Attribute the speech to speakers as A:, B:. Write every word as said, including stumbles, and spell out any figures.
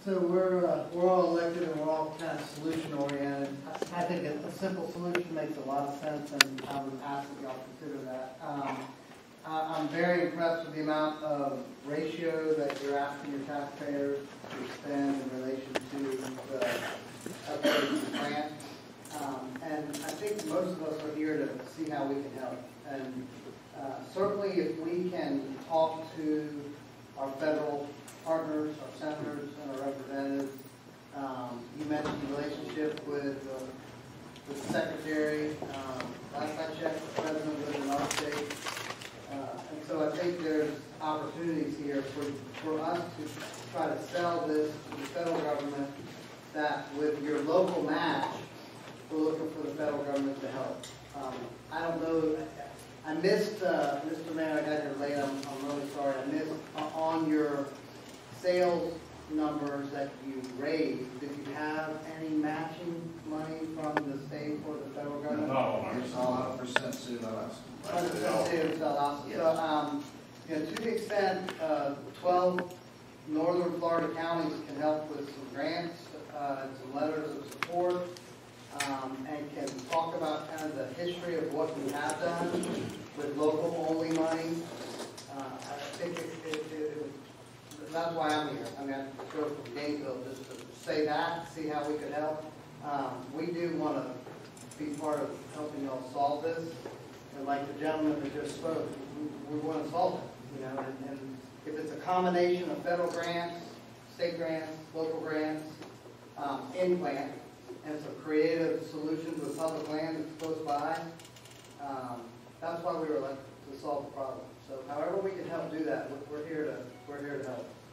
A: So we're, uh, we're all elected and we're all kind of solution oriented. I, I think a, a simple solution makes a lot of sense, and I would ask that y'all consider that. Um, I, I'm very impressed with the amount of ratio that you're asking your taxpayers to spend in relation to the upgrade grant. Um, and I think most of us are here to see how we can help. And uh, certainly if we can talk to our federal partners, our senators, and our representatives. Um, you mentioned the relationship with, uh, with the Secretary. Um, last I checked, the President lives in our state. Uh, and so I think there's opportunities here for, for us to try to sell this to the federal government, that with your local match, we're looking for the federal government to help. Um, I don't know, I missed, uh, Mister Mayor, I got here late, I'm, I'm really sorry, I missed uh, on your sales numbers that you raised, did you have any matching money from the state or the federal government?
B: No,
C: It's all one hundred percent sue us.
A: one hundred percent state of Valdosta.
C: Yes.
A: So, um, you know, to the extent uh, twelve northern Florida counties can help with some grants uh, and some letters of support, um, and can talk about kind of the history of what we have done with local-only money, uh, I think it, it, it, it that's why I'm here. I mean, I drove from Gainesville just to say that, see how we could help. Um, we do want to be part of helping y'all solve this. And like the gentleman that just spoke, we, we want to solve it. You know, and, and if it's a combination of federal grants, state grants, local grants, um, in-plant, and some creative solutions with public land that's close by, um, that's why we were elected, to solve the problem. So however we can help do that, we're here to we're here to help.